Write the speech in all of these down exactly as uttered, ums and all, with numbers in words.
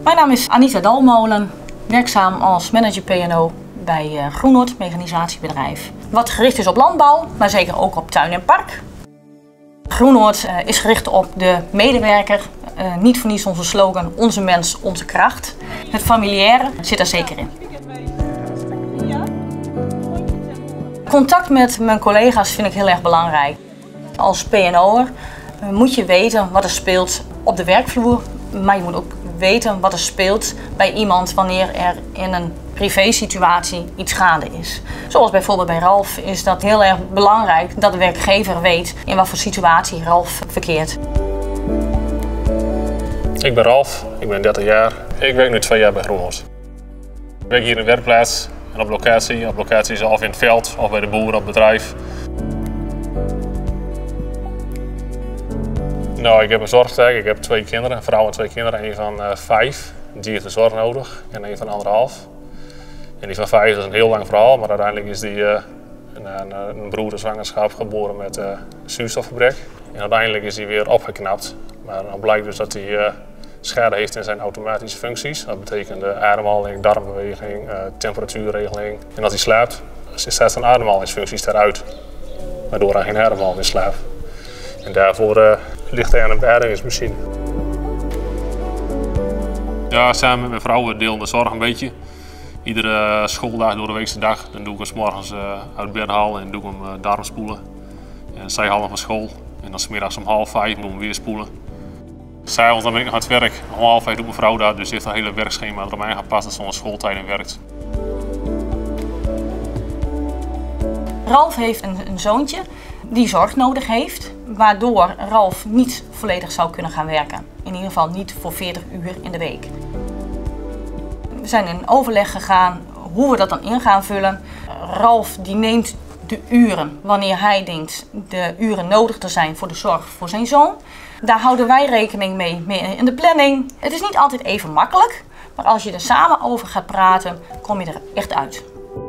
Mijn naam is Anita Dalmolen, werkzaam als manager P en O bij Groenhoort mechanisatiebedrijf. Wat gericht is op landbouw, maar zeker ook op tuin en park. Groenhoort is gericht op de medewerker, uh, niet voor niets onze slogan, onze mens, onze kracht. Het familiaire zit er zeker in. Contact met mijn collega's vind ik heel erg belangrijk. Als P en O'er moet je weten wat er speelt op de werkvloer, maar je moet ook weten wat er speelt bij iemand wanneer er in een privésituatie iets gaande is. Zoals bijvoorbeeld bij Ralf is dat heel erg belangrijk dat de werkgever weet in wat voor situatie Ralf verkeert. Ik ben Ralf, ik ben dertig jaar. Ik werk nu twee jaar bij Groenhoort. Ik werk hier in de werkplaats en op locatie. Op locatie is of in het veld of bij de boer op het bedrijf. Nou, ik heb een zorgtaak. Ik heb twee kinderen, een vrouw en twee kinderen. Een van uh, vijf, die heeft de zorg nodig en een van anderhalf. En die van vijf is een heel lang verhaal, maar uiteindelijk is die uh, een, een, een broederzwangerschap geboren met uh, een zuurstofgebrek. En uiteindelijk is hij weer opgeknapt. Maar dan blijkt dus dat hij uh, schade heeft in zijn automatische functies. Dat betekent de ademhaling, darmbeweging, uh, temperatuurregeling. En als hij slaapt, zet zijn ademhalingsfuncties eruit. Waardoor hij geen ademhaling meer slaapt. En daarvoor uh, ligt hij aan een beademingsmachine. Ja, samen met mijn vrouw delen de zorg een beetje. Iedere schooldag door de weekse dag, dan doe ik hem 's morgens uh, uit bed halen en doe ik hem uh, darmspoelen. En zij halen van school en dan 's middags om half vijf moet ik hem weer spoelen. S'avonds dan ben ik nog aan het werk. Om half vijf doet mijn vrouw dat, dus ze heeft een hele werkschema erop aangepast dat ze onder schooltijden werkt. Ralf heeft een, een zoontje die zorg nodig heeft, waardoor Ralf niet volledig zou kunnen gaan werken. In ieder geval niet voor veertig uur in de week. We zijn in overleg gegaan hoe we dat dan in gaan vullen. Ralf die neemt de uren wanneer hij denkt de uren nodig te zijn voor de zorg voor zijn zoon. Daar houden wij rekening mee, mee in de planning. Het is niet altijd even makkelijk, maar als je er samen over gaat praten, kom je er echt uit.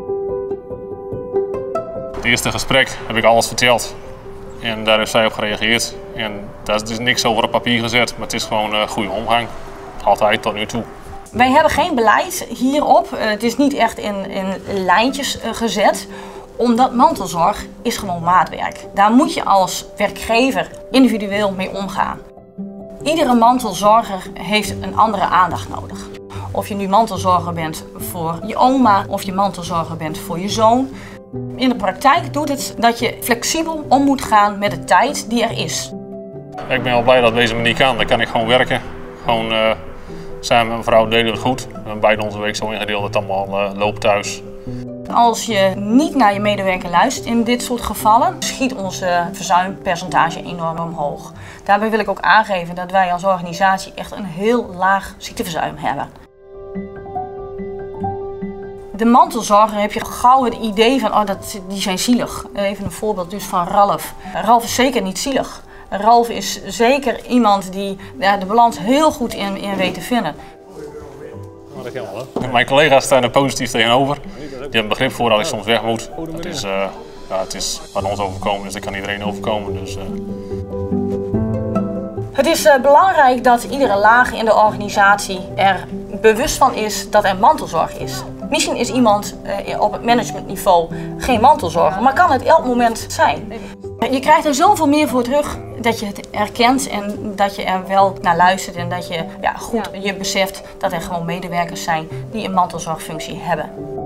Het eerste gesprek heb ik alles verteld en daar heeft zij op gereageerd. En daar is dus niks over op papier gezet, maar het is gewoon een goede omgang. Altijd tot nu toe. Wij hebben geen beleid hierop. Het is niet echt in, in lijntjes gezet, omdat mantelzorg is gewoon maatwerk. Daar moet je als werkgever individueel mee omgaan. Iedere mantelzorger heeft een andere aandacht nodig. Of je nu mantelzorger bent voor je oma of je mantelzorger bent voor je zoon. In de praktijk doet het dat je flexibel om moet gaan met de tijd die er is. Ik ben wel blij dat deze manier kan. Dan kan ik gewoon werken. Gewoon, uh, samen met mijn vrouw delen we het goed. We hebben beide onze week zo ingedeeld dat het allemaal uh, loopt thuis. Als je niet naar je medewerker luistert in dit soort gevallen, schiet onze verzuimpercentage enorm omhoog. Daarbij wil ik ook aangeven dat wij als organisatie echt een heel laag ziekteverzuim hebben. De mantelzorger heb je gauw het idee van, oh, dat, die zijn zielig. Even een voorbeeld dus van Ralf. Ralf is zeker niet zielig. Ralf is zeker iemand die ja, de balans heel goed in, in weet te vinden. Mijn collega's staan er positief tegenover. Die hebben begrip voor dat ik soms weg moet. Het is, uh, ja, het is wat ons overkomen is, dat kan iedereen overkomen. Dus, uh... Het is uh, belangrijk dat iedere laag in de organisatie er bewust van is dat er mantelzorg is. Misschien is iemand uh, op het managementniveau geen mantelzorger, maar kan het elk moment zijn. Je krijgt er zoveel meer voor terug dat je het erkent en dat je er wel naar luistert en dat je ja, goed je beseft dat er gewoon medewerkers zijn die een mantelzorgfunctie hebben.